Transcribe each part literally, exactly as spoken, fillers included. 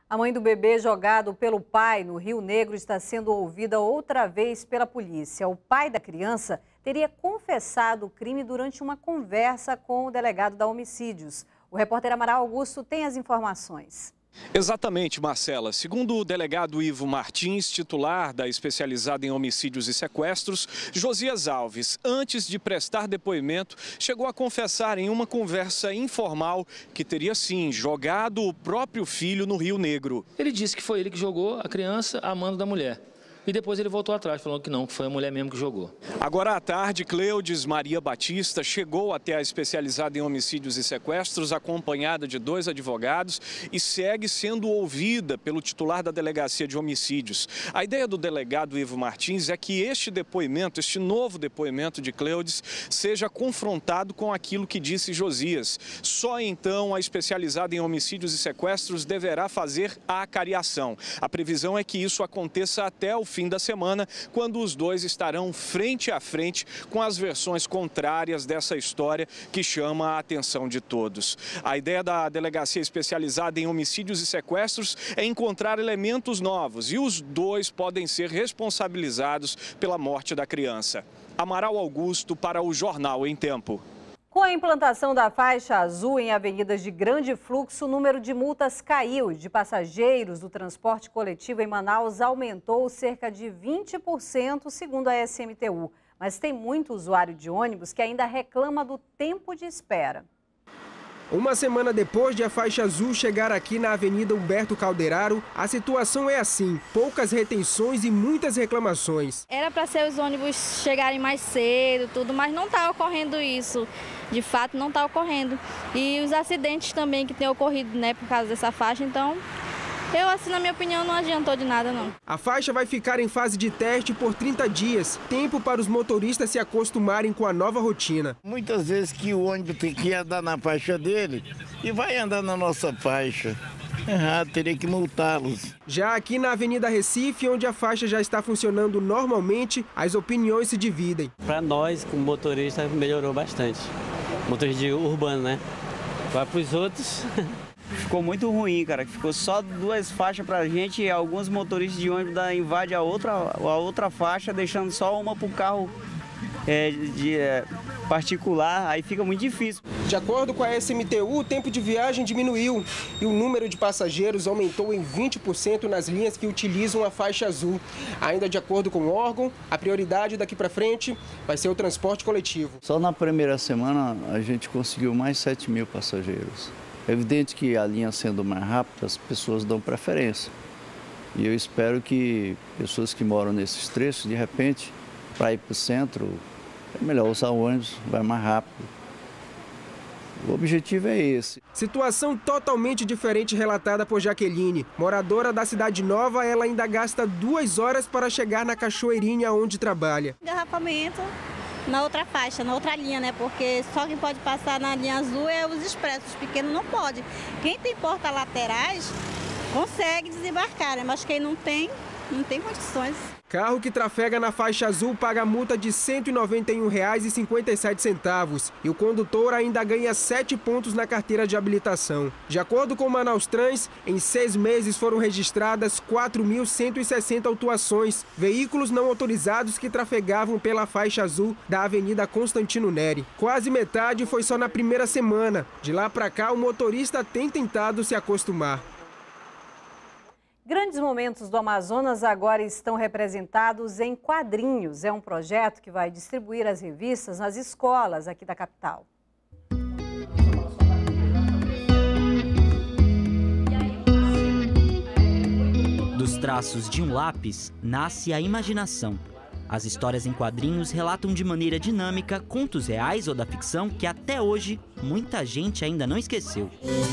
A mãe do bebê jogado pelo pai no Rio Negro está sendo ouvida outra vez pela polícia. O pai da criança teria confessado o crime durante uma conversa com o delegado da Homicídios. O repórter Amaral Augusto tem as informações. Exatamente, Marcela. Segundo o delegado Ivo Martins, titular da especializada em homicídios e sequestros, Josias Alves, antes de prestar depoimento, chegou a confessar em uma conversa informal que teria sim jogado o próprio filho no Rio Negro. Ele disse que foi ele que jogou a criança a mando da mulher. E depois ele voltou atrás, falando que não, que foi a mulher mesmo que jogou. Agora à tarde, Cleudes Maria Batista chegou até a especializada em homicídios e sequestros, acompanhada de dois advogados, e segue sendo ouvida pelo titular da delegacia de homicídios. A ideia do delegado Ivo Martins é que este depoimento, este novo depoimento de Cleudes, seja confrontado com aquilo que disse Josias. Só então a especializada em homicídios e sequestros deverá fazer a acariação. A previsão é que isso aconteça até o fim da semana, quando os dois estarão frente a frente com as versões contrárias dessa história que chama a atenção de todos. A ideia da delegacia especializada em homicídios e sequestros é encontrar elementos novos e os dois podem ser responsabilizados pela morte da criança. Amaral Augusto para o Jornal em Tempo. Com a implantação da faixa azul em avenidas de grande fluxo, o número de multas caiu. De passageiros do transporte coletivo em Manaus aumentou cerca de vinte por cento, segundo a S M T U. Mas tem muito usuário de ônibus que ainda reclama do tempo de espera. Uma semana depois de a faixa azul chegar aqui na Avenida Humberto Calderaro, a situação é assim, poucas retenções e muitas reclamações. Era para ser os ônibus chegarem mais cedo, tudo, mas não está ocorrendo isso. De fato, não está ocorrendo. E os acidentes também que têm ocorrido, né, por causa dessa faixa, então... Eu, assim, na minha opinião, não adiantou de nada, não. A faixa vai ficar em fase de teste por trinta dias, tempo para os motoristas se acostumarem com a nova rotina. Muitas vezes que o ônibus tem que andar na faixa dele e vai andar na nossa faixa. Errado, teria que multá-los. Já aqui na Avenida Recife, onde a faixa já está funcionando normalmente, as opiniões se dividem. Para nós, como motorista, melhorou bastante. Motorista de urbano, né? Vai para os outros... Ficou muito ruim, cara. Ficou só duas faixas pra gente e alguns motoristas de ônibus da invadem a outra, a outra faixa, deixando só uma pro carro é, de, é, particular. Aí fica muito difícil. De acordo com a S M T U, o tempo de viagem diminuiu e o número de passageiros aumentou em vinte por cento nas linhas que utilizam a faixa azul. Ainda de acordo com o órgão, a prioridade daqui para frente vai ser o transporte coletivo. Só na primeira semana a gente conseguiu mais sete mil passageiros. É evidente que a linha sendo mais rápida, as pessoas dão preferência. E eu espero que pessoas que moram nesses trechos, de repente, para ir para o centro, é melhor usar o ônibus, vai mais rápido. O objetivo é esse. Situação totalmente diferente relatada por Jaqueline. Moradora da Cidade Nova, ela ainda gasta duas horas para chegar na Cachoeirinha, onde trabalha. Engarrafamento na outra faixa, na outra linha, né? Porque só quem pode passar na linha azul é os expressos, os pequenos não pode. Quem tem portas laterais consegue desembarcar, né? Mas quem não tem, não tem condições. Carro que trafega na faixa azul paga multa de cento e noventa e um reais e cinquenta e sete centavos e o condutor ainda ganha sete pontos na carteira de habilitação. De acordo com o Manaus Trans, em seis meses foram registradas quatro mil cento e sessenta autuações, veículos não autorizados que trafegavam pela faixa azul da Avenida Constantino Neri. Quase metade foi só na primeira semana. De lá para cá, o motorista tem tentado se acostumar. Grandes momentos do Amazonas agora estão representados em quadrinhos. É um projeto que vai distribuir as revistas nas escolas aqui da capital. Dos traços de um lápis, nasce a imaginação. As histórias em quadrinhos relatam de maneira dinâmica contos reais ou da ficção que até hoje muita gente ainda não esqueceu.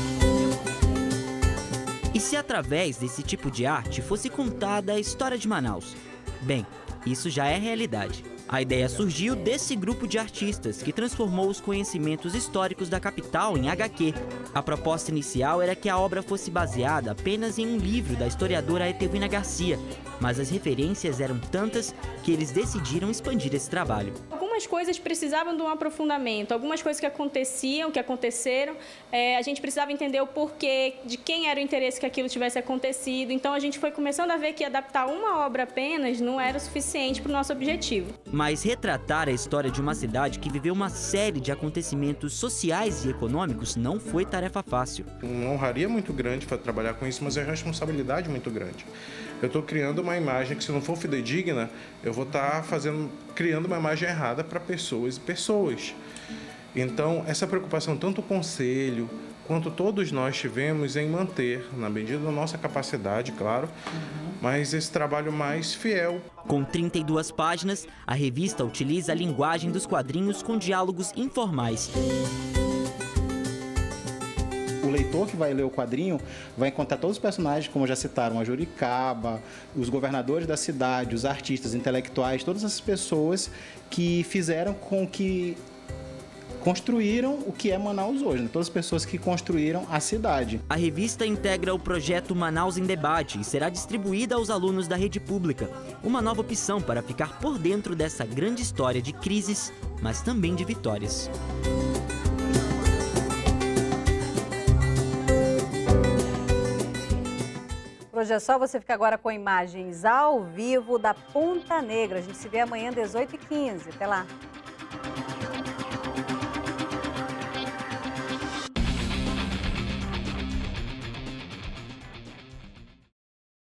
E se através desse tipo de arte fosse contada a história de Manaus? Bem, isso já é realidade. A ideia surgiu desse grupo de artistas que transformou os conhecimentos históricos da capital em agá quê. A proposta inicial era que a obra fosse baseada apenas em um livro da historiadora Etevina Garcia, mas as referências eram tantas que eles decidiram expandir esse trabalho. Como algumas coisas precisavam de um aprofundamento, algumas coisas que aconteciam, que aconteceram, é, a gente precisava entender o porquê, de quem era o interesse que aquilo tivesse acontecido. Então, a gente foi começando a ver que adaptar uma obra apenas não era o suficiente para o nosso objetivo. Mas retratar a história de uma cidade que viveu uma série de acontecimentos sociais e econômicos não foi tarefa fácil. Uma honraria muito grande para trabalhar com isso, mas é uma responsabilidade muito grande. Eu estou criando uma imagem que, se não for fidedigna, eu vou estar fazendo, criando uma imagem errada para pessoas e pessoas. Então, essa preocupação, tanto o Conselho quanto todos nós tivemos em manter, na medida da nossa capacidade, claro, mas esse trabalho mais fiel. Com trinta e duas páginas, a revista utiliza a linguagem dos quadrinhos com diálogos informais. O leitor que vai ler o quadrinho vai encontrar todos os personagens, como já citaram, a Juricaba, os governadores da cidade, os artistas, intelectuais, todas essas pessoas que fizeram com que construíram o que é Manaus hoje, né? Todas as pessoas que construíram a cidade. A revista integra o projeto Manaus em Debate e será distribuída aos alunos da rede pública. Uma nova opção para ficar por dentro dessa grande história de crises, mas também de vitórias. Por hoje é só, você fica agora com imagens ao vivo da Ponta Negra. A gente se vê amanhã às dezoito e quinze. Até lá.